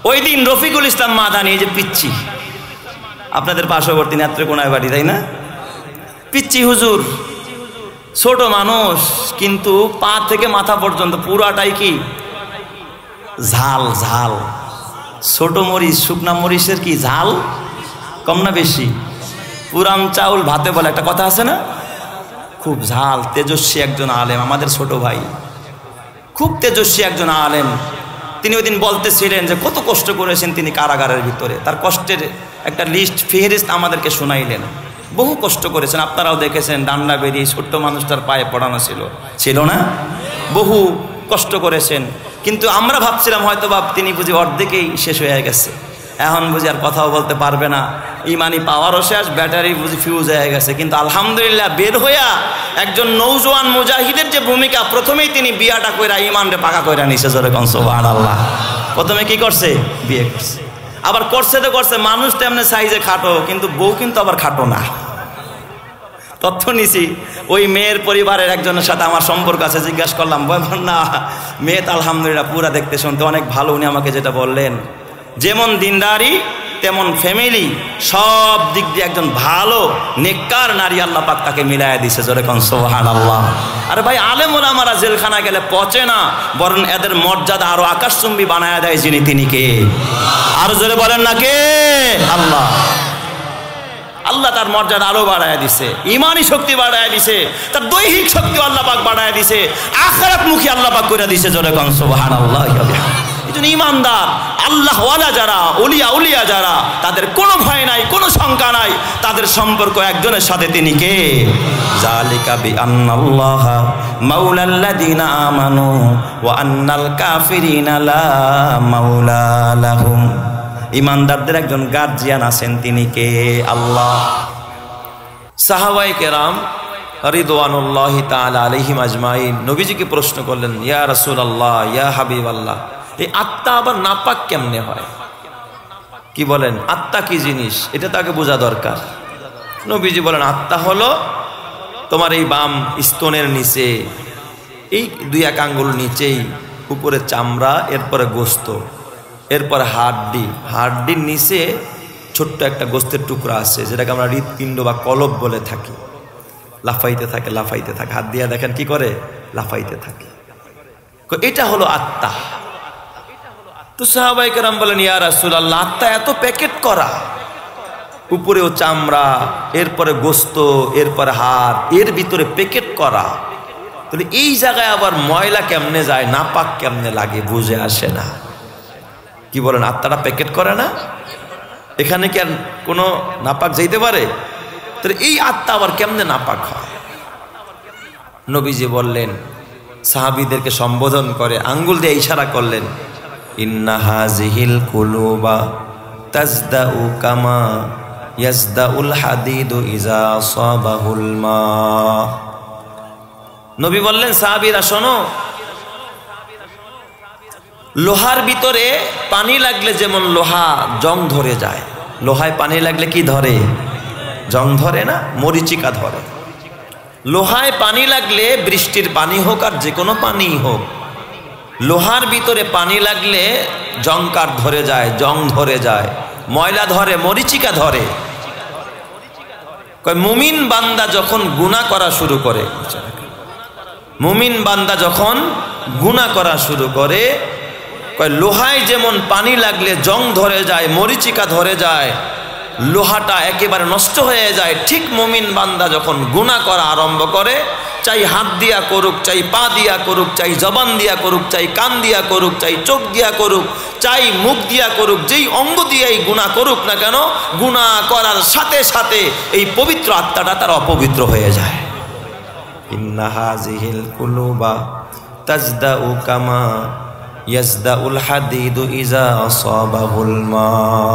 ওই দিন রফিকুল ইসলাম মাদানি, এই যে পিচ্চি, আপনাদের পার্শ্ববর্তী নেত্রকোনায় বাড়ি, তাই না? পিচ্চি হুজুর, ছোট মানুষ, কিন্তু পা থেকে মাথা পর্যন্ত পুরাটাই কি ঝাল ঝাল। ছোট মরিচ, শুকনা মরিচের কি ঝাল কম না বেশি? পুরান চাউল ভাতে বলে একটা কথা আছে না, খুব ঝাল। তেজস্বী একজন আলেম, আমাদের ছোট ভাই, খুব তেজস্বী একজন আলেম। তিনি ওই দিন বলতেছিলেন যে কত কষ্ট করেছেন তিনি কারাগারের ভিতরে। তার কষ্টের একটা লিস্ট, ফেহরিস্ত আমাদেরকে শোনাইলেন। বহু কষ্ট করেছেন, আপনারাও দেখেছেন, ডান্ডা বেরিয়ে ছোট্ট মানুষটার পায়ে পড়ানো ছিল না, বহু কষ্ট করেছেন। কিন্তু আমরা ভাবছিলাম হয়তো তিনি বুঝি অর্ধেকেই শেষ হয়ে গেছে, এখন বুঝি আর কথাও বলতে পারবে না, ইমানি পাওয়ারও শেষ, ব্যাটারি বুঝি ফিউজ হয়ে গেছে। কিন্তু আলহামদুলিল্লাহ বের হইয়া একজন নৌজওয়ান মুজাহিদের যে ভূমিকা, প্রথমেই তিনি বিয়াটা কইরা ইমানরে পাকা কইরা নিছে। জোরে কোন সুবহানাল্লাহ। প্রথমে কি করছে? বিয়ে করছে। আবার করছে তো করছে, মানুষ তেমনি সাইজে খাটো, কিন্তু বউ কিন্তু আবার খাটো না। তথ্য নিছি, ওই মেয়ের পরিবারের একজনের সাথে আমার সম্পর্ক আছে, জিজ্ঞাসা করলাম, বলবেন না মেয়ে তো আলহামদুলিল্লাহ পুরা দেখতে শুনতে অনেক ভালো। উনি আমাকে যেটা বললেন, যেমন দিনদারি তেমন ফ্যামিলি, সব দিক দিয়ে একজন ভালো নেককার নারী আল্লাহ পাক তাকে মিলাইয়া দিছে। জোরে কোন সুবহানাল্লাহ। আরে ভাই, আলেম ওলামারা জেলখানা গেলে পচে না, বরং এদের মর্যাদা আরো আকাশচুম্বী বানায়া দেয়। যিনি, তিনি কে? আরো জোরে বলেন না কে? আল্লাহ। আল্লাহ তার মর্যাদা আরো বাড়ায় দিছে, ইমানি শক্তি বাড়ায় দিছে, তার দৈহিক শক্তি আল্লাহ পাক বাড়ায় দিছে, আখিরাতমুখী আল্লাহ পাক করে দিছে। জোরে কোন সুবহানাল্লাহ। এইজন্য ইমানদার আল্লাহওয়ালা যারা, ওলিয়া উলিয়া যারা, তাদের কোনো ভয় নাই, কোনো শঙ্কা নাই, তাদের সম্পর্ক একজনের সাথে, তিনি কে? যালিকা বিআন্নাল্লাহা মাওলাল্লাযিনা আমানু ওয়া আন্নাল কাফিরিনা লা মাওলা লাহুম। ইমানদারদের একজন গার্জিয়ান আছেন, তিনি কে? আল্লাহ। সাহাবায়ে কেরাম রিদওয়ানুল্লাহি তাআলা আলাইহিম আজমাইন নবীজিকে প্রশ্ন করলেন, ইয়া রাসূলুল্লাহ, ইয়া হাবিবাল্লাহ, এই আত্মা আবার নাপাক কেমনে হয়? কি বলেন, আত্মা কি জিনিস এটা তাকে বোঝা দরকার। নবীজি বলেন, আত্মা হলো তোমার এই বাম স্তনের নিচে, এই 2-1 আঙ্গুল নিচেই, উপরে চামড়া, এরপরে গোস্ত, এরপরে হাড্ডির নিচে ছোট্ট একটা গোস্তের টুকরা আছে, যেটাকে আমরা হৃৎপিণ্ড বা কলব বলে থাকি। লাফাইতে থাকে, হাত দিয়ে দেখেন কি করে, লাফাইতে থাকে। এটা হলো আত্মা। তো সাহাবায়ে কেরাম বলেন, ইয়া রাসূলুল্লাহ, আত্মা এত প্যাকেট করা, উপরেও চামড়া, এরপরে গোস্ত, এরপরে হাড়, এর ভিতরে প্যাকেট করা, তাহলে এই জায়গায় আবার ময়লা কেমনে যায়, নাপাক কেমনে লাগে, বুঝে আসে না। কি বলেন, আত্মাটা প্যাকেট করে না? এখানে কি আর কোনো নাপাক যাইতে পারে? তাহলে এই আত্মা আবার কেমনে নাপাক হয়? নবীজি বললেন, সাহাবীদেরকে সম্বোধন করে আঙ্গুল দিয়ে ইশারা করলেন, ইন্না হাযিহিল কুলুবা তাজদাউ কামা ইয়াজদাউল হাদিদু ইযা আসাবাহুল মা। নবী বললেন, সাহাবীরা শোনো, লোহার ভিতরে পানি লাগলে যেমন লোহা জং ধরে যায়, লোহায় পানি লাগলে কি ধরে? জং ধরে না, মরিচিকা ধরে। লোহায় পানি লাগলে, বৃষ্টির পানি হোক আর যে কোনো পানি হোক, লোহার ভিতরে পানি লাগলে জংকার ধরে যায়, জং ধরে যায়, ময়লা ধরে, মরিচিকা ধরে। মুমিন বান্দা যখন গুনাহ করা শুরু করে, মুমিন বান্দা যখন গুনাহ করা শুরু করে, লোহায় যেমন পানি লাগলে জং ধরে যায়, মরিচিকা ধরে যায়, লোহাটা একেবারে নষ্ট হয়ে যায়, ঠিক মুমিন বান্দা যখন গুনাহ করা আরম্ভ করে, চাই হাত দিয়া করুক, চাই পা দিয়া করুক, চাই জবান দিয়া করুক, চাই কান দিয়া করুক, চাই চোখ দিয়া করুক, চাই মুখ দিয়া করুক, যেই অঙ্গ দিয়েই গুনাহ করুক না কেন, গুনাহ করার সাথে সাথে এই পবিত্র আত্মাটা তার অপবিত্র হয়ে যায়। ইন্না হাযিহিল কুলুবা তাজদাউ কামা ইয়াজদাউল হাদিদু ইযা আসাবাহুল মা।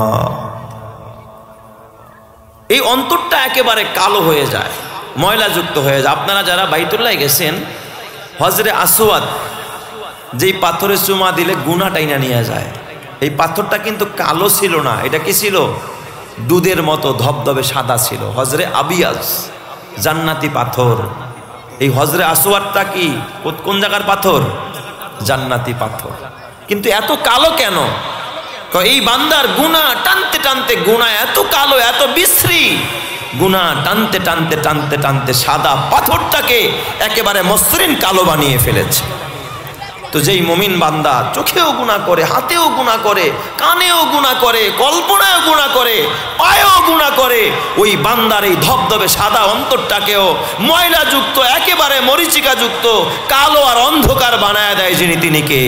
এই অন্তরটা একেবারে কালো হয়ে যায়, ময়লাযুক্ত হয়ে যায়। আপনারা যারা বাইতুল্লাহ গেছেন, হজরে আসওয়াদ যেই পাথরে চুমা দিলে গুনাহ টাইনা নিয়ে যায়, এই পাথরটা কিন্তু কালো ছিল না, এটা কি ছিল? দুধের মতো ধবধবে সাদা ছিল। হজরে আবিয়াজ, জান্নাতি পাথর। এই হজরে আসওয়াদটা কি কোন জায়গার পাথর? জান্নাতি পাথর। কিন্তু এত কালো কেন? এই বান্দার গুনাহ টানতে টানতে গুনাহ এত কালো, এত বিশ্রী, গুনাহ টানতে টানতে টানতে টানতে সাদা পাথরটাকে একেবারে মসৃণ কালো বানিয়ে ফেলেছে। তো যেই মুমিন বান্দা চোখেও গুনাহ করে, হাতেও গুনাহ করে, কানেও গুনাহ করে, কল্পনায়ও গুনাহ করে, পায়েও গুনাহ করে, ওই বান্দার এই ধবধবে সাদা অন্তরটাকেও ময়লাযুক্ত, একেবারে মরিচিকাযুক্ত, কালো আর অন্ধকার বানায় দেয় যিনি, তিনি কে?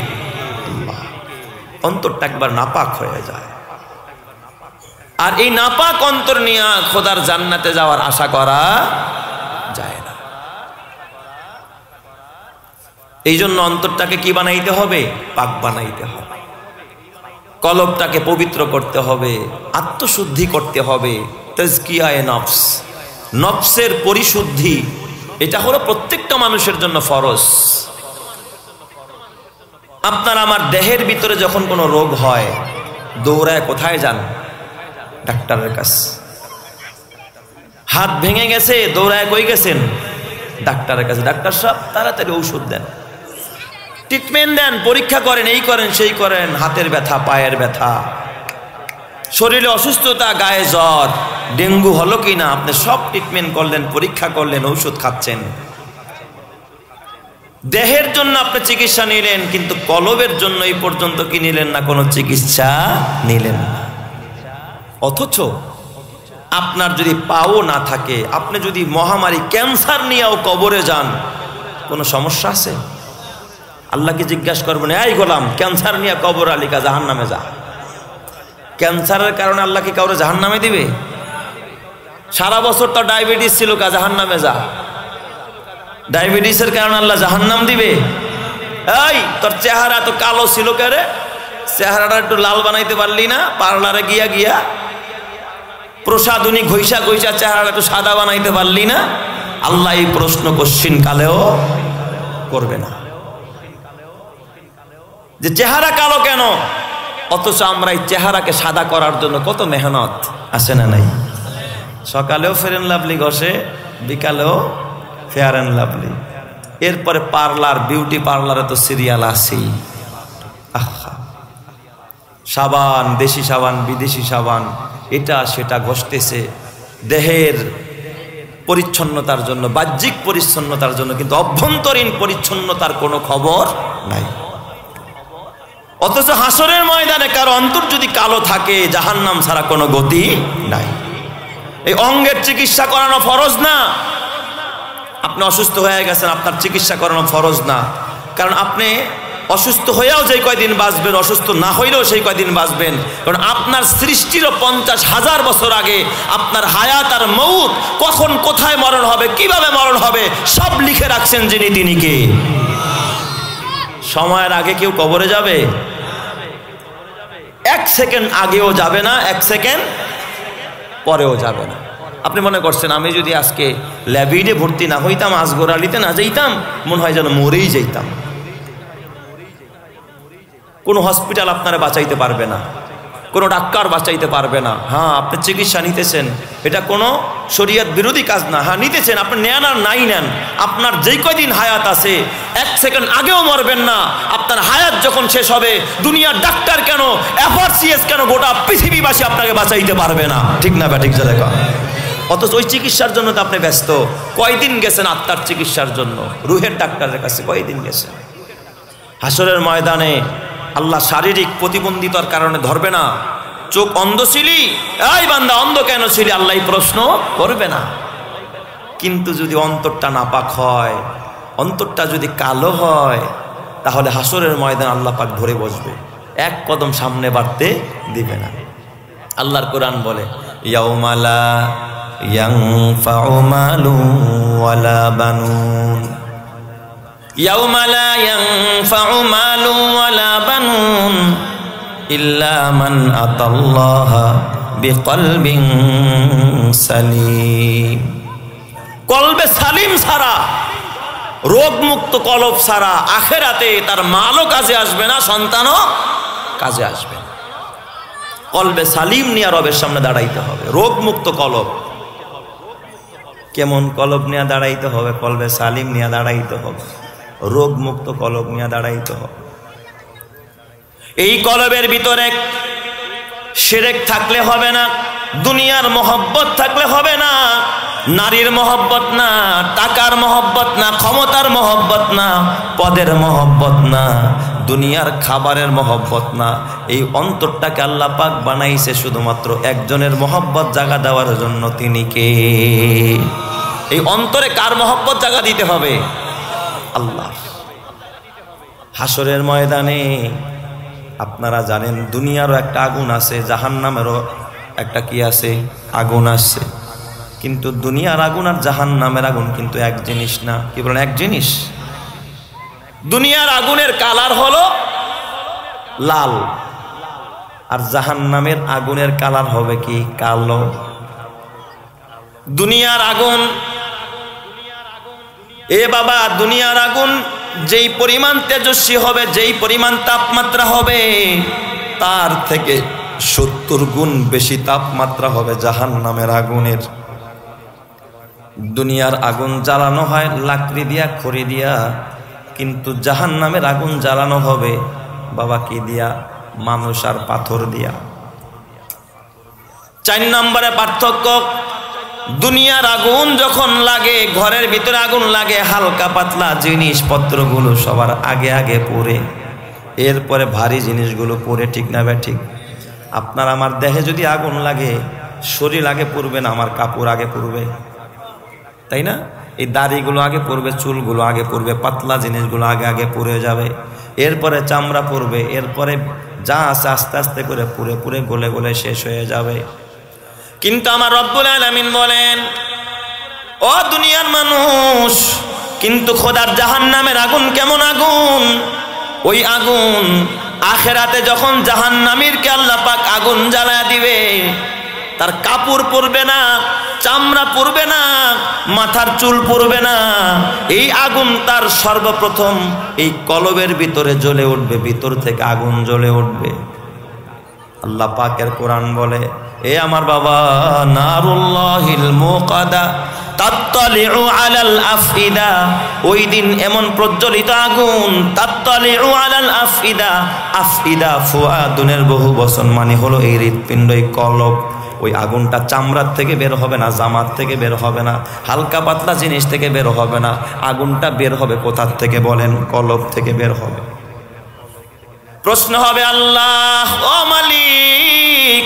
অন্তরটা একবার নাপাক হয়ে যায়। আর এই নাপাক অন্তর নিয়ে খোদার জান্নাতে যাওয়ার আশা করা যায় না। এই জন্য অন্তরটাকে কি বানাইতে হবে? পাক বানাইতে হবে। কলবটাকে পবিত্র করতে হবে, আত্মশুদ্ধি করতে হবে। তাজকিয়ায়ে নফস, নফসের পরিশুদ্ধি, এটা হলো প্রত্যেকটা মানুষের জন্য ফরজ। আপনার আমার দেহের ভিতরে যখন কোনো রোগ হয়, দৌড়ায় কোথায় যান? ডাক্তারের কাছে। হাত ভেঙে গেছে, দৌড়ায় কই গেছেন? ডাক্তারের কাছে। ডাক্তার সাহেব তাড়াতাড়ি ঔষধ দেন, ট্রিটমেন্ট দেন, পরীক্ষা করেন, এই করেন সেই করেন। হাতের ব্যথা, পায়ের ব্যথা, শরীরে অসুস্থতা, গায়ে জ্বর, ডেঙ্গু হলো কিনা, আপনি সব ট্রিটমেন্ট করলেন, পরীক্ষা করলেন, ঔষধ খাচ্ছেন। দেহের জন্য আপনি চিকিৎসা নিলেন, কিন্তু কলবের জন্য এই পর্যন্ত কি নিলেন না? কোনো চিকিৎসা নিলেন না। অথচ আপনার যদি পাও না থাকে, আপনি যদি মহামারী ক্যান্সার নিয়েও কবরে যান, কোনো সমস্যা আছে? আল্লাহকে জিজ্ঞাসা করবেন, এই গোলাম, ক্যান্সার নিয়ে কবর আলিকা জাহান নামে যা। ক্যান্সারের কারণে আল্লাহ কি কাউরে জাহান নামে দিবে? সারা বছর তো ডায়াবেটিস ছিল, কা জাহান নামে যা। ডায়াবেটিসের কারণে আল্লাহ জাহান্নাম দিবে? এই তোর চেহারা তো কালো ছিল, কে রে? চেহারাটা একটু লাল বানাইতে পারলি না? পার্লারে গিয়া গিয়া প্রসাদনী ঘইসা ঘইসা চেহারাটা একটু সাদা বানাইতে পারলি না? আল্লাহ এই প্রশ্ন কোশ্চিন কালেও করবে না যে চেহারা কালো কেন। অথচ আমরা এই চেহারাকে সাদা করার জন্য কত মেহনত আছে না নাই? সকালেও ফেয়ার অ্যান্ড লাভলি ঘষে, বিকালেও ফেয়ার অ্যান্ড লাভলি, এরপরে পার্লার, বিউটি পার্লারে তো সিরিয়াল আছেই। আহা, সাবান, দেশি সাবান, বিদেশি সাবান, এটা সেটা ঘষতেছে দেহের পরিচ্ছন্নতার জন্য, বাহ্যিক পরিচ্ছন্নতার জন্য, কিন্তু অভ্যন্তরীণ পরিচ্ছন্নতার কোনো খবর নাই। অথচ হাসরের ময়দানে কারো অন্তর যদি কালো থাকে, জাহান্নাম ছাড়া কোনো গতি নাই। এই অঙ্গের চিকিৎসা করানো ফরজ না। আপনি অসুস্থ হয়ে গেছেন, আপনার চিকিৎসা করানো ফরজ না। কারণ আপনি অসুস্থ হয়েও যেই কয়দিন বাঁচবেন, অসুস্থ না হইলেও সেই কয়দিন বাঁচবেন। কারণ আপনার সৃষ্টিরও 50,000 বছর আগে আপনার হায়াত আর মউত, কখন কোথায় মরণ হবে, কিভাবে মরণ হবে, সব লিখে রাখছেন যিনি, তিনি কে? সময়ের আগে কেউ কবরে যাবে? 1 সেকেন্ড আগেও যাবে না, 1 সেকেন্ড পরেও যাবে না। আপনি মনে করছেন আমি যদি আজকে ল্যাবিডে ভর্তি না হইতাম, আজগর আলীতে না যাইতাম, মনে হয় যেন মরেই যাইতাম। কোনো হসপিটাল আপনারা বাঁচাইতে পারবে না, কোনো ডাক্তার বাঁচাইতে পারবে না। হ্যাঁ, আপনি চিকিৎসা নিতেছেন, এটা কোনো শরীয়ত বিরোধী কাজ না। হ্যাঁ নিতেছেন, আপনি নেন আর নাই নেন, আপনার যেই কয়দিন হায়াত আছে 1 সেকেন্ড আগেও মরবেন না। আপনার হায়াত যখন শেষ হবে, দুনিয়ার ডাক্তার কেন, এফআরসিএস কেন, গোটা পৃথিবীবাসী আপনাকে বাঁচাইতে পারবে না। ঠিক না ব্যাঠিক? যা দেখা। অথচ ওই চিকিৎসার জন্য তো আপনি ব্যস্ত। কয়দিন গেছেন আত্মার চিকিৎসার জন্য? রুহের ডাক্তারের কাছে কয়দিন গেছেন? হাসরের ময়দানে আল্লাহ শারীরিক প্রতিবন্ধিতার কারণে ধরবে না। চোখ অন্ধ ছিলি, এই বান্দা অন্ধ কেন ছিলি, আল্লাহ প্রশ্ন করবে না। কিন্তু যদি অন্তরটা নাপাক হয়, অন্তরটা যদি কালো হয়, তাহলে হাসরের ময়দান আল্লাহ পাক ধরে বসবে, 1 কদম সামনে বাড়তে দিবে না। আল্লাহর কোরআন বলে, ইয়াউমা লা ইয়ানফাউ মালুন ওয়ালা বানুন, ইয়াউমা লা ইয়ানফাউ মালুন ওয়ালা বানুন ইল্লা মান আতাল্লাহা বিকলবিন সালিম। কলবে সালিম ছাড়া, রোগমুক্ত কলব ছাড়া আখেরাতে তার মালও কাজে আসবে না, সন্তানও কাজে আসবে না। কলবে সালিম নিয়ে রবের সামনে দাঁড়াইতে হবে। রোগমুক্ত কলব, কেমন কলব নিয়ে দাঁড়াইতে হবে? কলবে সালিম নিয়ে দাঁড়াইতে হবে, রোগমুক্ত কলব নিয়ে দাঁড়াইতে হবে। এই কলবের ভিতরে শিরক থাকলে হবে না, দুনিয়ার মহব্বত থাকলে হবে না, নারীর মহব্বত না, টাকার মহব্বত না, ক্ষমতার মহব্বত না, পদের মহব্বত না, দুনিয়ার খাবারের মহব্বত না। এই অন্তরটাকে আল্লাহ পাক বানাইছে শুধুমাত্র একজনের মহব্বত জাগা দেওয়ার জন্য। তিনি কে? এই অন্তরে কার মহব্বত জাগা দিতে হবে? আল্লাহ। হাসরের ময়দানে আপনারা জানেন দুনিয়ারও একটা আগুন আছে, জাহান্নামেরও একটা কি আছে, আগুন আছে। কিন্তু দুনিয়ার আগুন আর জাহান্নামের আগুন কিন্তু এক জিনিস না। কি বলেন? এক জিনিস। দুনিয়ার আগুনের কালার হলো লাল, আর জাহান্নামের আগুনের কালার হবে কি? কালো। দুনিয়ার আগুন, এ বাবা, দুনিয়ার আগুন যেই পরিমাণ তেজস্বী হবে, যেই পরিমাণ তাপমাত্রা হবে, তার থেকে 70 গুণ বেশি তাপমাত্রা হবে জাহান্নামের আগুনের। দুনিয়ার আগুন জ্বালানো হয় লাকড়ি দিয়া, খড়ি দিয়া, কিন্তু জাহান্নামের আগুন জ্বালানো হবে বাবা কি দিয়া? মানুষ আর পাথর দিয়া। 4 নম্বরে পার্থক্য, দুনিয়ার আগুন যখন লাগে, ঘরের ভিতরে আগুন লাগে, হালকা পাতলা জিনিসপত্রগুলো সবার আগে আগে পড়ে, এরপরে ভারী জিনিসগুলো পড়ে। ঠিক না ভাই? ঠিক। আপনার আমার দেহে যদি আগুন লাগে, শরীর আগে পড়বে না, আমার কাপড় আগে পড়বে, তাই না? এই দাড়িগুলো আগে পড়বে, চুলগুলো আগে পড়বে, পাতলা জিনিসগুলো আগে আগে পড়ে যাবে, এরপরে চামড়া পড়বে, এরপরে যা আছে আস্তে আস্তে করে পুরে পুরে গলে গলে শেষ হয়ে যাবে। কিন্তু আমার রব্বুল আলামিন বলেন, ও দুনিয়ার মানুষ, কিন্তু খোদার জাহান্নামের আগুন কেমন আগুন? ওই আগুন আখেরাতে যখন জাহান্নামীরকে আল্লাহ পাক আগুন জ্বালায় দিবে, তার কাপড় পরবে না, চামড়া পরবে না, মাথার চুল পরবে না, এই আগুন তার সর্বপ্রথম এই কলবের ভিতরে জ্বলে উঠবে, ভিতর থেকে আগুন জ্বলে উঠবে। আল্লাহ পাকের কোরআন বলে, এ আমার বাবা, নারুল্লাহিল মুকাদা তাত্তালিউ আলাল আফইদা, ওই দিন এমন প্রজ্বলিত আগুন, তাত্তালিউ আলাল আফইদা, আফইদা ফুয়াদুনের বহু বচন, মানে হলো এই হৃৎপিণ্ড, এই কলব। ওই আগুনটা চামড়ার থেকে বের হবে না, জামার থেকে বের হবে না, হালকা পাতলা জিনিস থেকে বের হবে না, আগুনটা বের হবে কোথার থেকে বলেন? কলব থেকে বের হবে। প্রশ্ন হবে, আল্লাহ ও মালিক,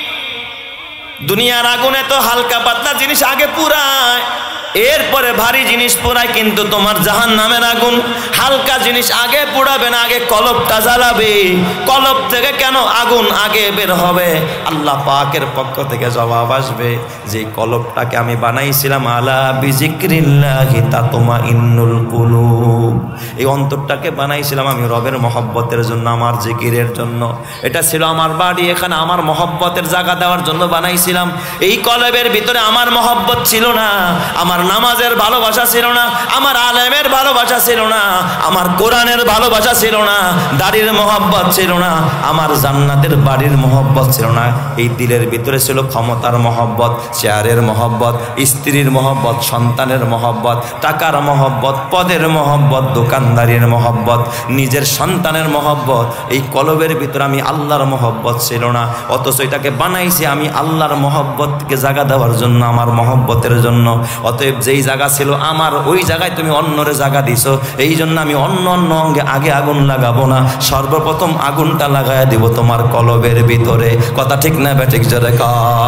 দুনিয়ার আগুনে তো হালকা পাতলা জিনিস আগে পুরায়, এরপরে ভারী জিনিস পোড়ায়, কিন্তু তোমার জাহান্নামের আগুন হালকা জিনিস আগে পোড়াবে না, আগে কলবটা জ্বালাবে, কলব থেকে কেন আগুন আগে বের হবে? আল্লাহ পাকের পক্ষ থেকে জবাব আসবে, যে কলবটাকে আমি বানাইছিলাম আলা বিজিক্রিল্লাহি তাতমাইন্নুল কুলুব, এই অন্তরটাকে বানাইছিলাম আমি রবের মহব্বতের জন্য, আমার জিকিরের জন্য। এটা ছিল আমার বাড়ি, এখানে আমার মহব্বতের জায়গা দেওয়ার জন্য বানাইছিলাম। এই কলবের ভিতরে আমার মহব্বত ছিল না, আমার নামাজের ভালোবাসা ছিল না, আমার আলেমের ভালোবাসা ছিল না, আমার কোরআনের ভালোবাসা ছিল না, দাড়ির মহব্বত ছিল না, আমার জান্নাতের বাড়ির মহব্বত ছিল না। এই দিলের ভিতরে ছিল ক্ষমতার মহব্বত, চেয়ারের মহব্বত, স্ত্রীর মহব্বত, সন্তানের মহব্বত, টাকার মহব্বত, পদের মহব্বত, দোকানদারির মহব্বত, নিজের সন্তানের মহব্বত। এই কলবের ভিতরে আমি আল্লাহর মহব্বত ছিল না, অথচ এটাকে বানাইছি আমি আল্লাহর মহব্বতকে জায়গা দেওয়ার জন্য, আমার মহব্বতের জন্য। অতএব যেই জায়গা ছিল আমার, ওই জায়গায় তুমি অন্যরে জায়গা দিছো, এই জন্য আমি অন্য অন্য অঙ্গে আগে আগুন লাগাবো না, সর্বপ্রথম আগুনটা লাগাইয়া দিব তোমার কলবের ভিতরে। কথা ঠিক না বেঠিক? জোরে কা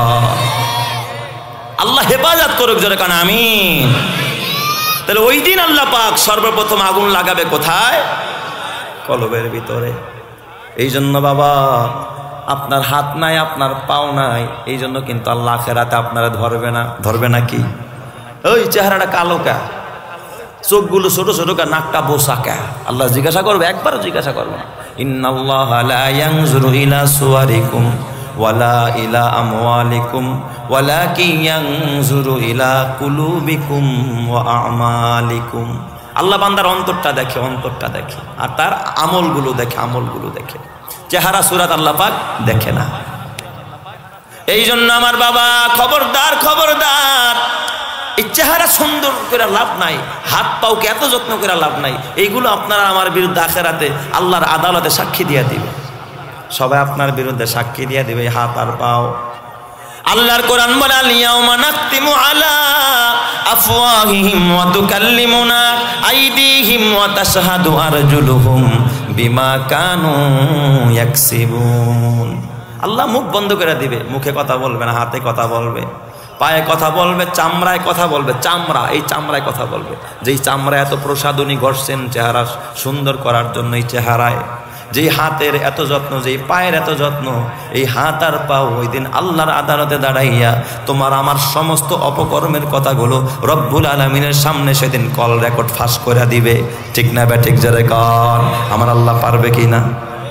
আল্লাহ হেফাজত করুক, জোরে কান আমিন। তাহলে ওই দিন আল্লাহ পাক সর্বপ্রথম আগুন লাগাবে কোথায়? কলবের ভিতরে। এই জন্য বাবা, আপনার হাত নাই, আপনার পাও নাই, এই জন্য কিন্তু আল্লাহ আখিরাতে আপনারা ধরবে না। ধরবে না কি? ওই চেহারাটা কালো কা, চোখগুলো ছোট ছোট কা, নাকটা বোসা কা? আল্লাহ জিজ্ঞাসা করবে? একবারও জিজ্ঞাসা করবে না। ইন্নাল্লাহা লা ইয়ানজুরু ইলা সুওয়ারিকুম ওয়ালা ইলা আমওয়ালিকুম ওয়ালাকিন ইয়ানজুরু ইলা কুলুবিকুম ওয়া আমালিকুম। আল্লাহ বান্দার অন্তরটা দেখে, অন্তরটা দেখে, আর তার আমলগুলো দেখে, আমলগুলো দেখে। চেহারা সুরাত আল্লাহ পাক দেখে না। এই জন্য আমার বাবা, খবরদার খবরদার, এই চেহারা সুন্দর করে লাভ নাই, হাত পাওকে এত যত্ন করে লাভ নাই। এইগুলো আপনারা আমার বিরুদ্ধে আখেরাতে আল্লাহর আদালতে সাক্ষী দিয়ে দিবে। সবাই আপনার বিরুদ্ধে সাক্ষী দিয়ে দিবে হাত আর পাও। আল্লাহর কোরআন বলে আল ইয়াউমা নাখতিমু আলা আফওয়াহিহিম ওয়া তুকাল্লিমুনা আইদিহিম ওয়া তাশহাদু আরজুলুহুম বিমা কানু ইয়াকসিবুন। আল্লাহ মুখ বন্ধ করে দিবে, মুখে কথা বলবে না, হাতে কথা বলবে, পায়ে কথা বলবে, চামড়ায় কথা বলবে। চামড়া, এই চামড়ায় কথা বলবে, যেই চামড়া এত প্রসাদনী ঘষছেন চেহারা সুন্দর করার জন্য, এই চেহারায় যেই হাতের এত যত্ন, যেই পায়ের এত যত্ন, এই হাত আর পাও ওই দিন আল্লাহর আদালতে দাঁড়াইয়া তোমার আমার সমস্ত অপকর্মের কথাগুলো রব্বুল আলামিনের সামনে সেদিন কল রেকর্ড ফাঁস করে দিবে। ঠিক না বে ঠিক যারে কর, আমার আল্লাহ পারবে কি না?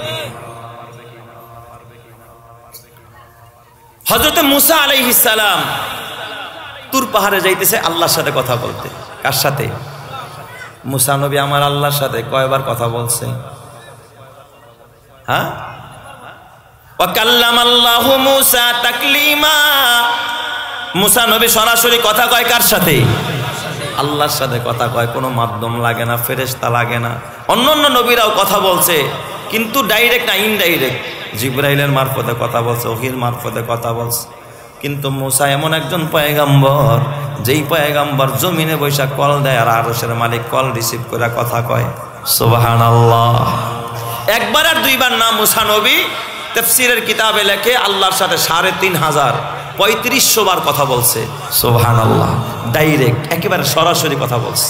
হযরত মুসা আলাইহিস সালাম তুর পাহাড়ে যাইতেছে আল্লাহর সাথে কথা বলতে। কার সাথে? মুসা নবী আমার আল্লাহর সাথে কয়বার কথা বলছে? হ্যাঁ, ওয়া কাল্লামাল্লাহু মুসা তাকলিমা। মুসা নবী সরাসরি কথা কয় কার সাথে? আল্লাহর সাথে কথা কয়, কোনো মাধ্যম লাগে না, ফেরেশতা লাগে না। অন্যান্য নবীরাও কথা বলছে, কিন্তু ডাইরেক্ট না, ইনডাইরেক্ট, জিবরাইলের মারফতে কথা বলছে, ওহীর মারফতে কথা বলছে। কিন্তু মুসা এমন একজন পয়গাম্বর, যেই পয়গাম্বর জমিনে বৈশা কল দেয় আর আরশের মালিক কল রিসিভ করে কথা কয়। সুবহানাল্লাহ। একবার আর দুইবার না, মুসা নবী তাফসীরের কিতাবে লেখে আল্লাহর সাথে 3500 বার কথা বলছে। সুবহানাল্লাহ। ডাইরেক্ট, একেবারে সরাসরি কথা বলছে।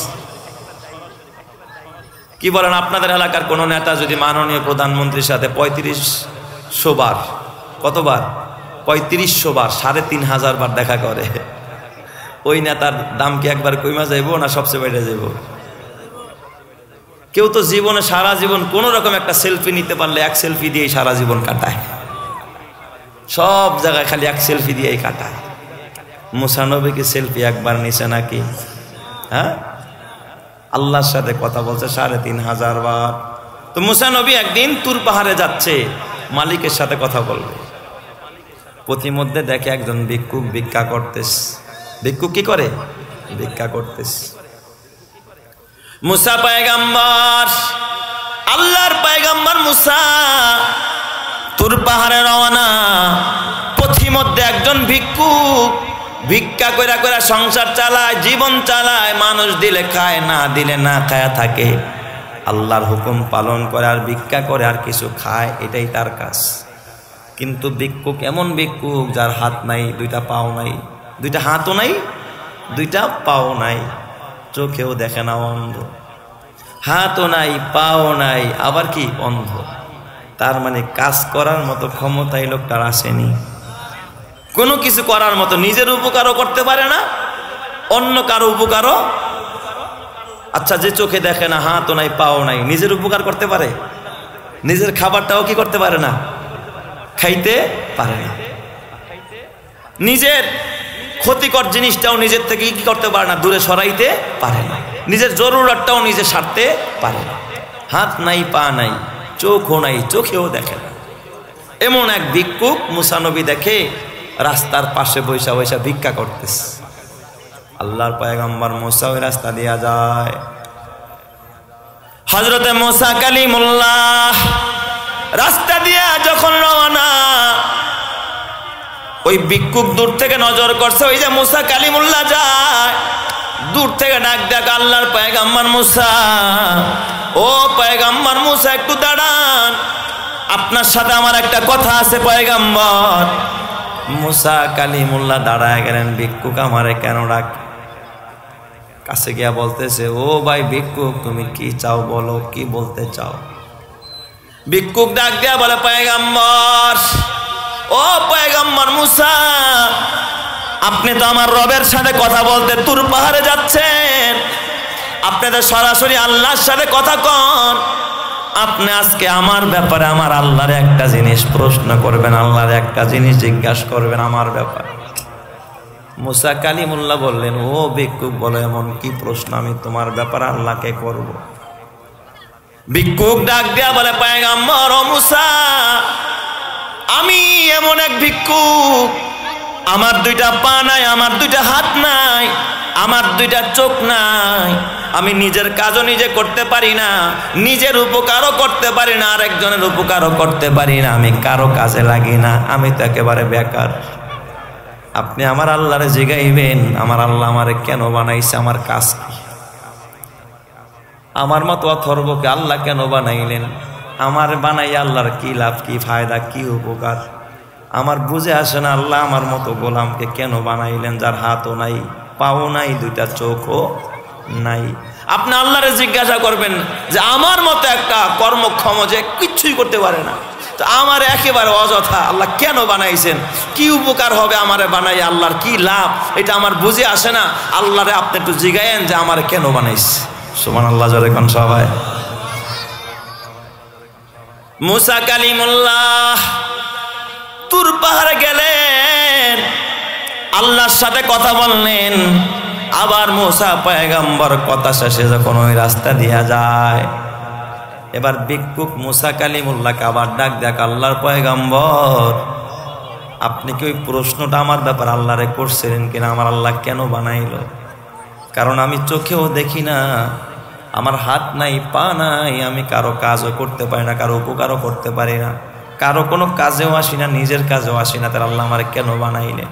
কি বলেন, আপনাদের এলাকার কোন নেতা যদি মাননীয় প্রধানমন্ত্রীর সাথে 3500 বার, কতবার? 3500 বার, 3500 বার দেখা করে, ওই নেতার দাম কি একবার কইমা যাইব না সবচেয়ে বেড়ে যাইব? কেউ তো জীবনে সারা জীবন কোন রকম একটা সেলফি নিতে পারলে এক সেলফি দিয়েই সারা জীবন কাটায়, সব জায়গায় খালি এক সেলফি দিয়েই কাটায়। মুসা নবী কি সেলফি একবার নিছে নাকি? হ্যাঁ, আল্লাহর সাথে কথা বলছে 3500 বার। তো মুসা নবী একদিন তুর পাহাড়ে যাচ্ছে, মালিকের সাথে কথা বলবে। পথিমধ্যে দেখে একজন ভিক্ষুক ভিক্ষা করতেস। ভিক্ষুক কি করে? ভিক্ষা করতেস। মুসা পয়গাম্বর, আল্লাহর পয়গাম্বর মুসা তুর পাহাড়ে রওনা। পথিমধ্যে একজন ভিক্ষুক ভিক্ষা কইরা কইরা সংসার চালায়, জীবন চালায়, মানুষ দিলে খায়, না দিলে না খায়া থাকে। আল্লাহর হুকুম পালন করে আর ভিক্ষা করে আর কিছু খায়, এটাই তার কাজ। কিন্তু ভিক্ষুক এমন ভিক্ষুক যার হাত নাই, দুইটা পাও নাই, দুইটা হাতও নাই, দুইটা পাও নাই, চোখেও দেখে না, অন্ধ। হাতও নাই, পাও নাই, আবার কি অন্ধ। তার মানে কাজ করার মতো ক্ষমতা এই লোকটার আসেনি, কোনো কিছু করার মতো। নিজের উপকারও করতে পারে না, অন্য কারো উপকারও। আচ্ছা, যে চোখে দেখে না, হাতও নাই, পাও নাই, নিজের উপকার করতে পারে? নিজের খাবারটাও কি করতে পারে না? খাইতে পারে না। নিজের ক্ষতিকর জিনিসটাও নিজের থেকে কি করতে পারে না? দূরে সরাইতে পারে না। নিজের জরুরতটাও নিজে সারতে পারে না। হাত নাই, পা নাই, চোখও নাই, চোখেও দেখে না। এমন এক ভিক্ষুক মুসা নবী দেখে রাস্তার পাশে বৈশা বৈশা ভিক্ষা করতেছে। আল্লাহর পয়গম্বর মুসা ওই রাস্তা দিয়া যায়। হযরতে মুসা কালিমুল্লাহ রাস্তা দিয়া যখন রওনা, ওই ভিক্ষুক দূর থেকে নজর করছে, ওই যে মুসা কালিমুল্লাহ যায়, দূর থেকে ডাক ডাক আল্লাহর পয়গম্বর মুসা, ও পয়গম্বর মুসা একটু দাঁড়ান, আপনার সাথে আমার একটা কথা আছে পয়গম্বর। মুসা কালিমুল্লাহ দাঁড়ায় গেলেন। ভিক্ষুক আমারে কেন ডাক? কাছে গিয়া বলতেছে, ও ভাই ভিক্ষুক, তুমি কি চাও বলো, কি বলতে চাও? ভিক্ষুক ডাক দিয়া বলে, পয়গম্বর, ও পয়গম্বর মুসা, আপনি তো আমার রবের সাথে কথা বলতে তুর পাহাড়ে যাচ্ছেন, আপনি তো সরাসরি আল্লাহর সাথে কথা কন। আপনি আজকে আমার ব্যাপারে আমার আল্লাহর একটা জিনিস প্রশ্ন করবেন, আল্লাহর একটা জিনিস জিজ্ঞাসা করবেন আমার ব্যাপারে। মুসা কালিমুল্লাহ বললেন, ও ভিক্ষুক বলো, এমন কি প্রশ্ন আমি তোমার ব্যাপারে আল্লাহকে করব? ভিক্ষুক ডাক দিয়া বলে, পয়গম্বর ও মুসা, আমি এমন এক ভিক্ষুক, আমার দুইটা পা নাই, আমার দুইটা হাত নাই, আমার দুইটা চোখ নাই, আমি নিজের কাজও নিজে করতে পারি না, নিজের উপকারও করতে পারি না, আরেকজনের উপকারও করতে পারি না, আমি কারো কাজে লাগি না, আমি তো একেবারে বেকার। আপনি আমার আল্লাহরে জিগাইবেন, আমার আল্লাহ আমারে কেন বানাইছে, আমার কাজ কি? আমার মতো অথর্বকে আল্লাহ কেন বানাইলেন? আমার বানাইয়া আল্লাহর কি লাভ, কি ফায়দা, কি উপকার? আমার বুঝে আসে না আল্লাহ আমার মতো গোলামকে কেন বানাইলেন, যার হাতও নাই, পাও নাই, দুইটা চোখও নাই। আপনি আল্লাহরে জিজ্ঞাসা করবেন যে আমার মতো একটা কর্মক্ষম যে কিচ্ছুই করতে পারে না, তো আমার একেবারে অযথা আল্লাহ কেন বানাইছেন, কি উপকার হবে আমারে বানাই, আল্লাহর কি লাভ, এটা আমার বুঝে আসে না। আল্লাহরে আপনি একটু জিগায়েন যে আমারে কেন বানাইছে। সুবহানাল্লাহ, জোরে কোন সবাই। মুসা কালিমুল্লাহ তুর পাহাড়ে গেলেন, আল্লাহর সাথে কথা বললেন। আবার মুসা পয়গম্বর কথা শেষে যখন ওই রাস্তা দিয়া যায়, এবার ভিক্ষুক মুসা কালিমুল্লাহকে আবার ডাক দেখ, আল্লাহর পয়গম্বর আপনি কি ওই প্রশ্নটা আমার ব্যাপার আল্লাহরে করছিলেন কিনা, আমার আল্লাহ কেন বানাইলো? কারণ আমি চোখেও দেখি না, আমার হাত নাই, পা নাই, আমি কারো কাজও করতে পারি না, কারো উপকারও করতে পারি না, কারো কোনো কাজেও আসি না, নিজের কাজেও আসি না, তার আল্লাহ আমারে কেন বানাইলেন?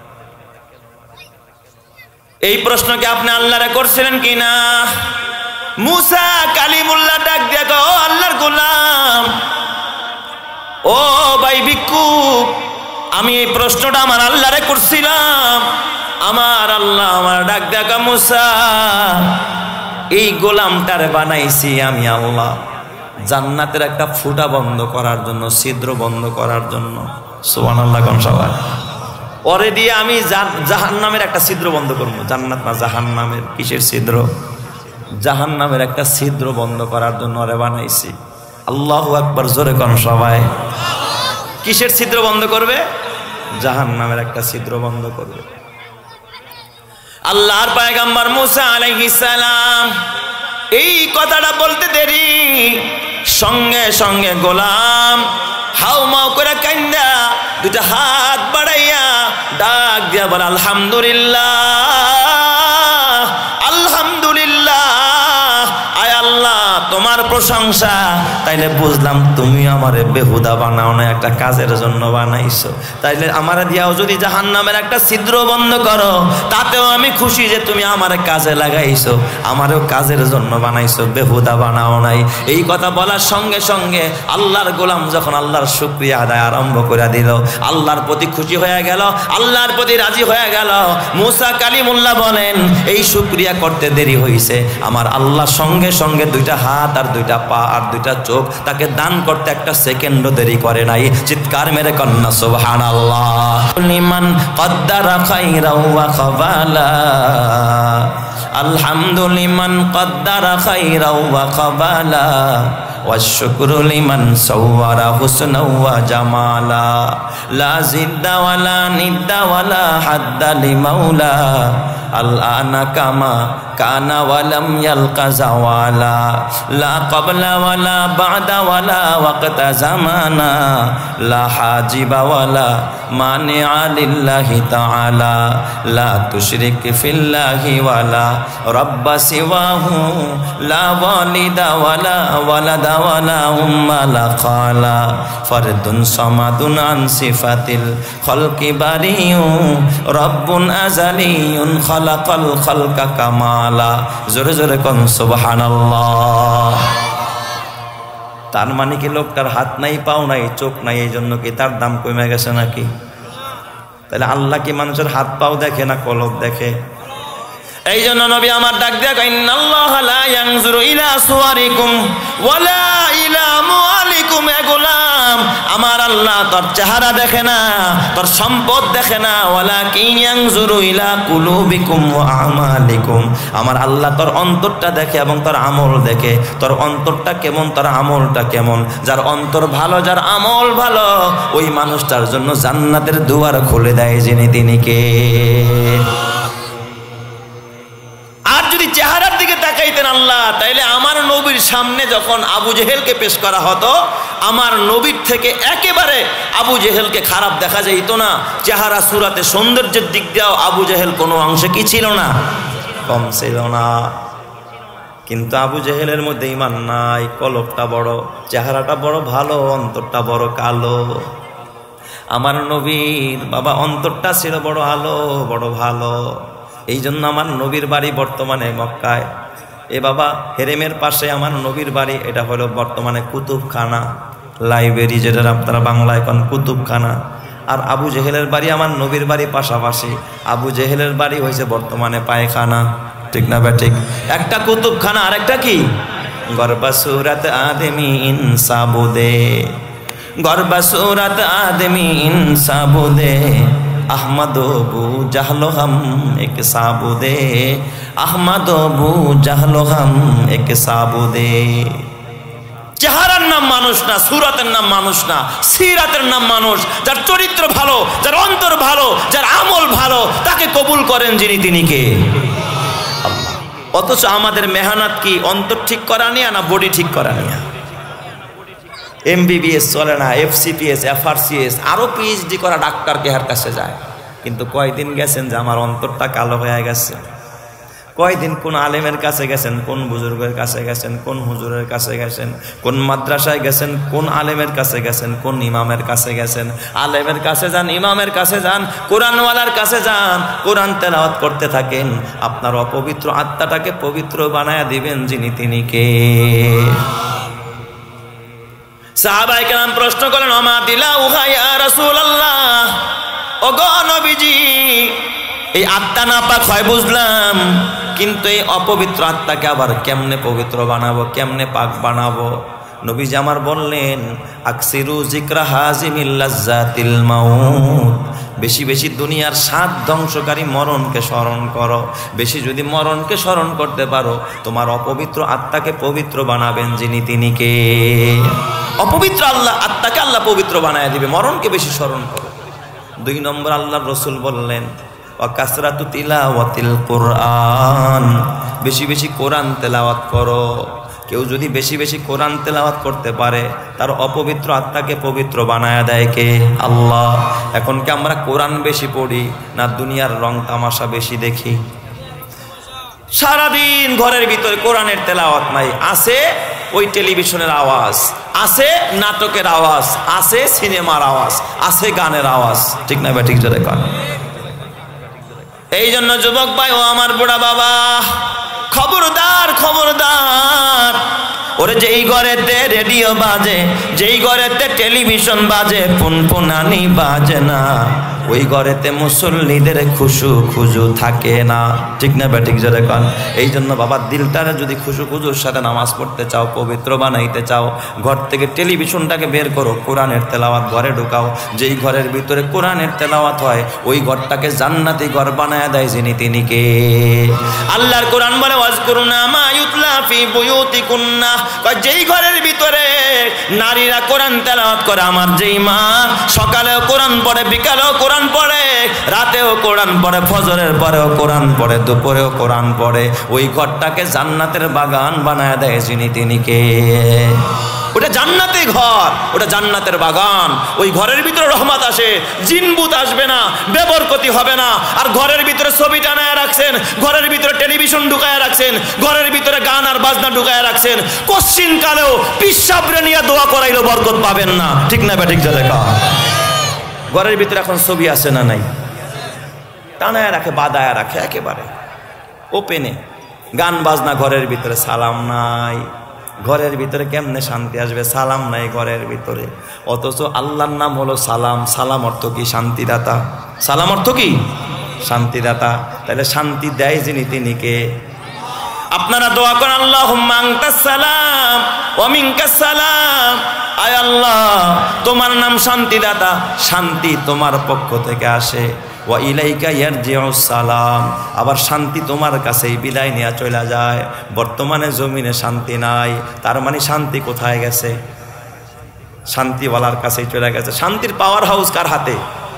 এই প্রশ্ন কি আপনি আল্লাহরে করছিলেন কিনা? মুসা কালিমুল্লাহ ডাক দেখ, ও আল্লাহর গোলাম, ও ভাই ভিক্ষুক, আমি এই প্রশ্নটা আমার আল্লাহরে করছিলাম। আমার আল্লাহ আমার ডাক দেখা, মুসা এই গোলামটারে বানাইছি আমি আল্লাহ জান্নাতের একটা ফুটা বন্ধ করার জন্য, ছিদ্র বন্ধ করার জন্য। সুবহানাল্লাহ কোন সবাই। ওরে দিয়ে আমি জাহান্নামের একটা ছিদ্র বন্ধ করবো। জান্নাত না জাহান্নামের, কিসের ছিদ্র? জাহান্নামের একটা ছিদ্র বন্ধ করার জন্য ওরে বানাইছি। আল্লাহু আকবার, জোরে কোন সবাই। কিসের ছিদ্র বন্ধ করবে? জাহান্নামের একটা ছিদ্র বন্ধ করবে। আল্লাহর পয়গম্বর মুসা আলাইহিস সালাম এই কথাটা বলতে দেরি, সঙ্গে সঙ্গে গোলাম হাউমাউ করে কান্দা দুটা হাত বাড়াইয়া ডাক দিয়া বলে, আলহামদুলিল্লাহ, আলহামদুলিল্লাহ, আয় আল্লাহ তোমার প্রশংসা। তাইলে বুঝলাম তুমি আমারে বেহুদা বানাও না, একটা কাজের জন্য বানাইছো। তাইলে আমারে দিয়াও যদি জাহান্নামের একটা ছিদ্র বন্ধ করো, তাতেও আমি খুশি যে তুমি আমারে কাজে লাগাইছো, আমারেও কাজের জন্য বানাইছো, বেহুদা বানাও নাই। এই কথা বলার সঙ্গে সঙ্গে আল্লাহর গোলাম যখন আল্লাহর শুকরিয়া আদায় আরম্ভ করে দিল, আল্লাহর প্রতি খুশি হয়ে গেল, আল্লাহর প্রতি রাজি হয়ে গেল। মুসা কালিমুল্লাহ বলেন, এই শুকরিয়া করতে দেরি হইছে, আমার আল্লাহ সঙ্গে সঙ্গে দুইটা হাত আর দুইটা পা আর দুইটা চোখ তাকে দান করতে একটা সেকেন্ডও দেরি করে নাই। চিৎকার মেরে কন্যা সুবহানাল্লাহ। লিমান কদ্দারা খাইরাও ওয়া খাবালা, আলহামদুলিমান কদ্দারা খাইরাও ওয়া খাবালা, ওয়াশকুরু লিমান সাওয়ারা হুসনা ওয়া জামালা, লা জিদ্দা ওয়ালা নিদ্দা ওয়ালা হাদ্দা লিমাউলা, আল-আনা কামা কানা ওয়ালাম ইয়ালকা জাওয়ালা, লা ক্বাবলা ওয়ালা বা'দা ওয়ালা ওয়াক্তা জামানা, লা হাজিবা ওয়ালা মানিআ লিল্লাহি তাআলা, লা তুশরিক ফিল্লাহি ওয়ালা রাব্বা সিওয়াহু, লা ওয়ালিদা ওয়ালা ওয়ালাদা ওয়ালা উম্মা লা খালা, ফরদুন সামাদুন আন সিফাতিল খালকি বারিউ, রাব্বুন আযালিয়ুন খালাকাল খালকা কামালা। জোরে জোরে কোন সুবহানাল্লাহ। তার মানে কি লোকটার হাত নাই, পাও নাই, চোখ নাই, এই জন্য কি তার দাম কমে গেছে নাকি? তাহলে আল্লাহ কি মানুষের হাত পাও দেখে না কলব দেখে? এই জন্য নবী আমার ডাক দেয়া, ইন্নাল্লাহা লা ইয়ানজুরু ইলা সুওয়ারিকুম ওয়ালা ইলা আমওয়ালিকুম। এ গোলাম, আমার আল্লাহ তোর চেহারা দেখে না, তোর সম্পদ দেখে না, ওয়ালাকিন ইয়ানজুরু ইলা কুলুবিকুম ওয়া আমালিকুম। আমার আল্লাহ তোর অন্তরটা দেখে এবং তোর আমল দেখে। তোর অন্তরটা কেমন, তোর আমলটা কেমন। যার অন্তর ভালো, যার আমল ভালো, ওই মানুষটার জন্য জান্নাতের দুয়ার খুলে দেয় যিনি, তিনি কে? আর যদি চেহারার দিকে তাকাইতেন আল্লাহ, তাইলে আমার নবীর সামনে যখন আবু জেহেলকে পেশ করা হতো, আমার নবীর থেকে একেবারে আবু জেহেলকে খারাপ দেখা যাইত না। চেহারা সুরাতে সৌন্দর্যের দিক দিয়েও আবু জেহেল কোনো অংশে কি ছিল না, কম ছিল না। কিন্তু আবু জেহেলের মধ্যে ঈমান নাই, কলবটা বড়, চেহারাটা বড় ভালো, অন্তরটা বড় কালো। আমার নবীর বাবা অন্তরটা ছিল বড় আলো, বড় ভালো। এই জন্য আমার নবীর বাড়ি বর্তমানে মক্কায়। এ বাবা হেরেমের পাশে আমার নবীর বাড়ি, এটা হলো বর্তমানে কুতুবখানা, লাইব্রেরি যেটা আপনারা বাংলায় এখন কুতুবখানা। আর আবু জেহেলের বাড়ি আমার নবীর বাড়ি পাশাপাশি। আবু জেহেলের বাড়ি হয়েছে বর্তমানে পায়খানা, ঠিক না ঠিক? একটা কুতুবখানা আর একটা কি গর্বাসুরাত আদমি ইনসাবুদে, গর্বাসুরাত আদমি ইনসাবুদে, আহমদ বু জাহলো হাম এক সাবুদে, আহমদ বু জাহলো হাম এক সাবুদে। চেহারার নাম মানুষ না, সুরাতের নাম মানুষ না, সিরাতের নাম মানুষ। যার চরিত্র ভালো, যার অন্তর ভালো, যার আমল ভালো, তাকে কবুল করেন যিনি, তিনি কে? আল্লাহ। অথচ আমাদের মেহনত কি অন্তর ঠিক করা নিয়ে না বডি ঠিক করা নিয়ে? MBBS চলে না, FCPS, FRCS, আরো PhD করা ডাক্তার কেহার কাছে যায়। কিন্তু কয়দিন গেছেন যে আমার অন্তরটা কালো হয়ে গেছে? কয়দিন কোন আলেমের কাছে গেছেন, কোন বুজুর্গের কাছে গেছেন, কোন হুজুরের কাছে গেছেন, কোন মাদ্রাসায় গেছেন, কোন আলেমের কাছে গেছেন, কোন ইমামের কাছে গেছেন? আলেমের কাছে যান, ইমামের কাছে যান, কোরআনওয়ালার কাছে যান, কোরআন তেলাওয়াত করতে থাকেন। আপনার অপবিত্র আত্মাটাকে পবিত্র বানায়া দিবেন যিনি, তিনি কে? সাহাবায়ে কেরাম প্রশ্ন করেন, ওমা দিলাউহা ইয়া রাসূলুল্লাহ, ওগো নবীজি, এই আত্মা নাপাক হয় বুঝলাম, কিন্তু এই অপবিত্র আত্মাকে আবার কেমনে পবিত্র বানাবো, কেমনে পাক বানাবো? নবীজি আমার বললেন, আকসিরু যিকরা হাজিমিল লাজ্জাতিল মাউত, বেশি বেশি দুনিয়ার স্বাদ ধ্বংসকারী মরণকে স্মরণ করো। বেশি যদি মরণকে স্মরণ করতে পারো, তোমার অপবিত্র আত্মাকে পবিত্র বানাবেন যিনি, তিনি কে? অপবিত্র আল্লাহ আত্মাকে আল্লাহ পবিত্র বানায় দিবে, মরণকে বেশি স্মরণ করো। 2 নম্বর আল্লাহর রাসূল বললেন, ওয়া কাসরাতু তিলাওয়াতিল কুরআন, বেশি বেশি কোরআন তেলাওয়াত করো। কেউ যদি বেশি বেশি কোরআন তেলাওয়াত করতে পারে, তার অপবিত্র আত্মাকে পবিত্র বানায়া দেয় কে? আল্লাহ। এখন কি আমরা কোরআন বেশি পড়ি না দুনিয়ার রং তামাশা বেশি দেখি? সারাদিন ঘরের ভিতরে কোরআনের তেলাওয়াত নাই, আছে ওই টেলিভিশনের আওয়াজ, আছে নাটকের আওয়াজ, আছে সিনেমার আওয়াজ, আছে গানের আওয়াজ, ঠিক না ঠিক? জোরে কর। এই জন্য যুবক ভাই ও আমার বুড়া বাবা, খবরদার খবরদার, ওরে যেই ঘরেতে রেডিও বাজে, যেই ঘরেতে টেলিভিশন বাজে, পুনপুনানি বাজে না, ওই ঘরেতে মুসল্লিদের খুশু খুজু থাকে না, ঠিক না ঠিক? জোরে কন। এই জন্য বাবা দিলটারে যদি খুশু খুজুর সাথে নামাজ পড়তে চাও, পবিত্র বানাইতে চাও, ঘর থেকে টেলিভিশনটাকে বের করো, কোরআনের তেলাওয়াত ঘরে ঢুকাও। যেই ঘরের ভিতরে কোরআনের তেলাওয়াত হয়, ওই ঘরটাকে জান্নাতি ঘর বানায় দেয় যিনি, তিনি কে? আল্লাহর কোরআন বলে, ওয়াজকুরনা মা ইউতলা ফি বুয়ুতিকুন্না, যেই ঘরের ভিতরে নারীরা কোরআন তেলাওয়াত করে, আমার যেই মা সকালেও কোরআন পড়ে, বিকালেও কোরআন পড়ে, রাতেও কোরআন পড়ে, ফজরের পরেও কোরআন পড়ে, দুপুরেও কোরআন পড়ে, ওই ঘরটাকে জান্নাতের বাগান বানায় দেয় যিনি, তিনি কে? ওটা জান্নাতি ঘর, ওটা জান্নাতের বাগান। ওই ঘরের ভিতরে রহমত আসে, জিনবুত আসবে না, বেবরকতি হবে না। আর ঘরের ভিতরে ছবি টানায় রাখছেন, ঘরের ভিতরে টেলিভিশন ঢুকায় রাখছেন, ঘরের ভিতরে গান আর বাজনা ঢুকায় রাখছেন, কোশ্চিন কালেও পিসাবরে নিয়ে দোয়া করাইলো বরকত পাবেন না, ঠিক না ঠিক? জলে কা ঘরের ভিতরে এখন ছবি আছে না নাই? টানায় রাখে, বাদায় রাখে, একেবারে ওপেনে গান বাজনা ঘরের ভিতরে। সালাম নাই ঘরের ভিতরে, কেমনে শান্তি আসবে? সালাম নাই ঘরের ভিতরে। অথচ আল্লাহর নাম হলো সালাম। সালাম অর্থ কি? শান্তিদাতা। সালাম অর্থ কি? শান্তিদাতা। তাহলে শান্তি দেয় যিনি, তিনি কে? আপনারা দোয়া করেন, আল্লাহুম্মা আনতাস সালাম ওয়া মিনকাস সালাম, আয় আল্লাহ তোমার নাম শান্তিদাতা, শান্তি তোমার পক্ষ থেকে আসে। ওয়া ইলাইকা ইয়ারজিউস সালাম, আবার শান্তি তোমার কাছেই বিদায় নিয়ে চলে যায়। বর্তমানে জমিনে শান্তি নাই, তার মানে শান্তি কোথায় গেছে? শান্তিওয়ালার কাছেই চলে গেছে। শান্তির পাওয়ার হাউস কার হাতে?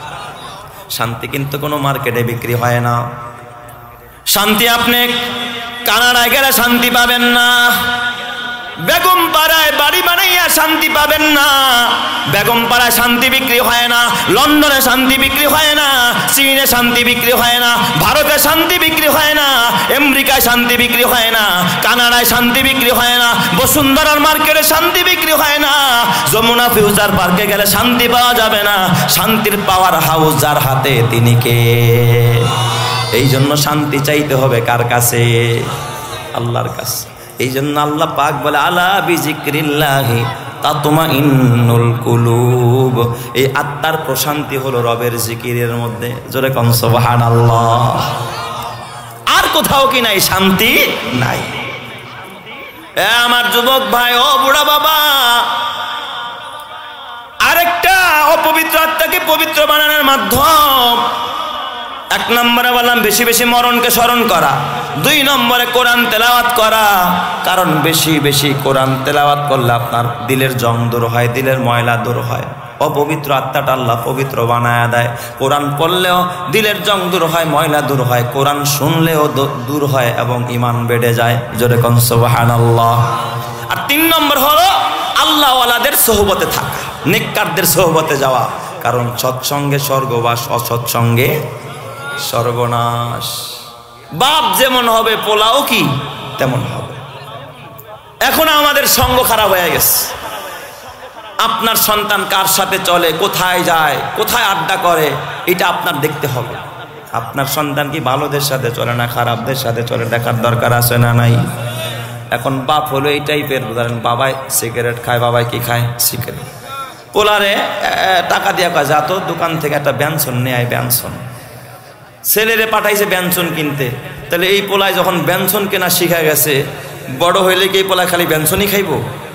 শান্তি কিন্তু কোনো মার্কেটে বিক্রি হয় না। শান্তি আপনি কানাডায় গেলে শান্তি পাবেন না, বেগম পাড়ায় বাড়ি বানাইয়া শান্তি পাবেন না। বেগম পাড়ায় শান্তি বিক্রি হয় না, লন্ডনে শান্তি বিক্রি হয় না, চীনে শান্তি বিক্রি হয় না, ভারতে শান্তি বিক্রি হয় না, আমেরিকায় শান্তি বিক্রি হয় না, কানাডায় শান্তি বিক্রি হয় না, বসুন্ধরার মার্কেটে শান্তি বিক্রি হয় না, যমুনা ফিউচার পার্কে গেলে শান্তি পাওয়া যাবে না। শান্তির পাওয়ার হাউস যার হাতে তিনি কে? এই জন্য শান্তি চাইতে হবে কার কাছে? আল্লাহর কাছে। এই জন্য আল্লাহ পাক বলে আলা বিজিক্রিল্লাহি তাতমাইন্নুল কুলুব। এই আত্মার প্রশান্তি হলো রবের জিকিরের মধ্যে। জোরে কোন সুবহানাল্লাহ। আর কোথাও কি নাই শান্তি? নাই। আমার যুবক ভাই, ও বুড়া বাবা, আরেকটা অপবিত্র আত্মাকে পবিত্র বানানোর মাধ্যম, এক নম্বরে বললাম বেশি বেশি মরণকে স্মরণ করা, দুই নম্বরে কোরআন তেলাওয়াত করা। কারণ বেশি বেশি কোরআন তেলাওয়াত করলে আপনার দিলের জং দূর হয়, দিলের ময়লা দূর হয়। অপবিত্র আত্মাটা আল্লাহ পবিত্র বানায়া দেয়। কোরআন পড়লেও দিলের জং দূর হয়, ময়লা দূর হয়, কোরআন শুনলেও দূর হয় এবং ঈমান বেড়ে যায়। জোরে কোন সুবহানাল্লাহ। আর তিন নম্বর হলো আল্লাহওয়ালাদের সোহবতে থাকা, নেককারদের সোহবতে যাওয়া। কারণ সৎসঙ্গে স্বর্গবাস, অসৎসঙ্গে সর্বনাশ। বাপ যেমন হবে পোলাও কি তেমন হবে। এখন আমাদের সঙ্গ খারাপ হয়ে গেছে। আপনার সন্তান কার সাথে চলে, কোথায় যায়, কোথায় আড্ডা করে, এটা আপনার দেখতে হবে। আপনার সন্তান কি ভালোদের সাথে চলে না খারাপদের সাথে চলে, দেখার দরকার আছে না নাই? এখন বাপ হলো এই টাইপের, ধরেন বাবাই সিগারেট খায়, বাবাই কি খায়? সিগারেট। পোলারে টাকা দিয়া কাজ, যা তো দোকান থেকে একটা ব্যঞ্জন নিয়ে আয়, ব্যঞ্জন। ছেলেরে পাঠাইছে ব্যঞ্জন কিনতে, তাহলে এই পোলায় যখন ব্যঞ্জন কেনা শিখা গেছে, বড় হইলে কি এই পোলায় খালি ব্যঞ্জনই খাইব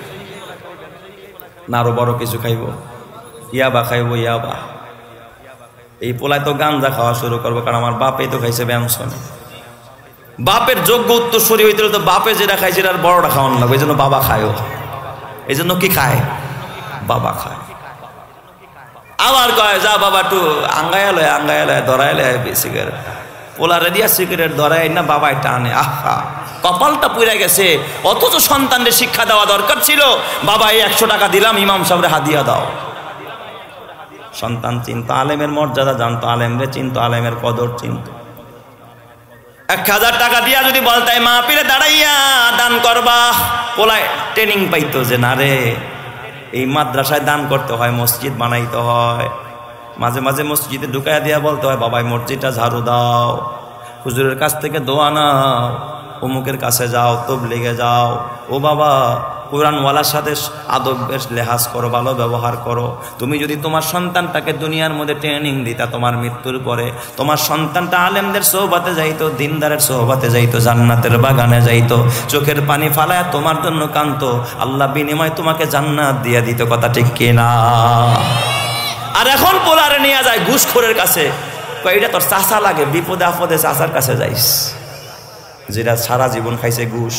না আরো বড় কিছু খাইব? ইয়াবা খাইব, ইয়াবা। এই পোলায় তো গাঞ্জা খাওয়া শুরু করবো, কারণ আমার বাপে তো খাইছে ব্যঞ্জন। বাপের যোগ্য উত্তরসূরি হইতে হলে তো বাপে যেটা খাইছে আর বড়টা খাওয়ানো লাগবে। এই জন্য বাবা খায়ও, এই জন্য কি খায়? বাবা খায়। আবার কয় যা বাবা একটু আঙ্গায়ালয় ধরাইলয় সিগারেট। পোলারে দিয়া সিগারেট ধরাই না বাবা এটা আনে। আহা, কপালটা পুড়ে গেছে। অথচ সন্তানদের শিক্ষা দেওয়া দরকার ছিল, বাবা এই 100 টাকা দিলাম, ইমাম সাহেবরে হাদিয়া দাও। সন্তান চিন্তা, আলেমের মর্যাদা জানতো, আলেমরে চিনতো, আলেমের কদর চিনতো। 1000 টাকা দিয়া যদি বলতাই মাহফিলে দাঁড়াইয়া দান করবা, পোলায় ট্রেনিং পাইতো যে না রে, এই মাদ্রাসায় দান করতে হয়, মসজিদ বানাইতে হয়, মাঝে মাঝে মসজিদে ঢুকাইয়া দিয়া বলতে হয় বাবা মসজিদটা ঝাড়ু দাও, হুজুরের কাছ থেকে দোয়া নাও, অমুকের কাছে যাও, তবলিগে যাও। ও বাবা, কোরআনওয়ালার সাথে আদবের লেহাজ করো, ভালো ব্যবহার করো। তুমি যদি তোমার সন্তানটাকে দুনিয়ার মধ্যে ট্রেনিং দিতা, তোমার মৃত্যুর পরে তোমার সন্তানটা আলেমদের সোহবতে যাইতো, দিনদারের সোহবতে যাইতো, জান্নাতের বাগানে যাইতো, চোখের পানি ফালায় তোমার জন্য কাঁদতো, আল্লাহ বিনিময় তোমাকে জান্নাত দিয়ে দিত। কথা ঠিক কিনা? আর এখন পোলারে নিয়ে যায় ঘুষখোরের কাছে, এটা তোর চাচা লাগে, বিপদে আপদে চাচার কাছে যাইস, যেটা সারা জীবন খাইছে ঘুষ।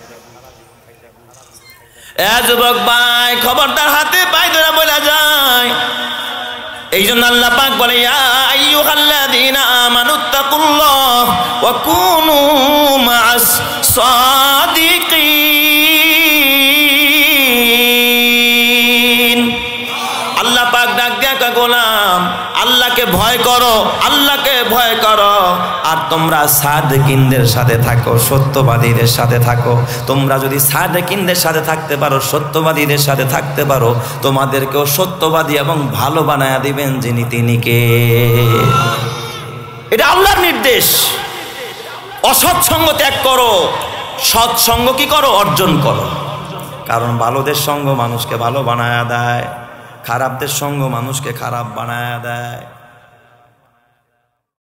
যুবক ভাই, খবরদার, হাতে পায়ে ধরে বলা যায়। এই জন্য আল্লাহ পাক বলে ইয়া আইয়ুহাল্লাযীনা আমানুত্তাকুল্লাহ ওয়া কুনু মা'আস সাদিকিন। আল্লাহ পাক ডাক দিয়া কয় গোলাম, আল্লাহকে ভয় করো, আল্লাহকে ভয় করো, আর তোমরা সাদিকিনদের সাথে থাকো, সত্যবাদীদের সাথে থাকো। তোমরা যদি সাদিকিনদের সাথে থাকতে পারো, সত্যবাদীদের সাথে থাকতে পারো, তোমাদেরকেও সত্যবাদী এবং ভালো বানায়া দিবেন যিনি, তিনি কে? এটা আল্লাহর নির্দেশ। অসৎসঙ্গ ত্যাগ করো, সৎসঙ্গ কি করো? অর্জন করো। কারণ ভালোদের সঙ্গ মানুষকে ভালো বানায়া দেয়, খারাপদের সঙ্গ মানুষকে খারাপ বানায়া দেয়।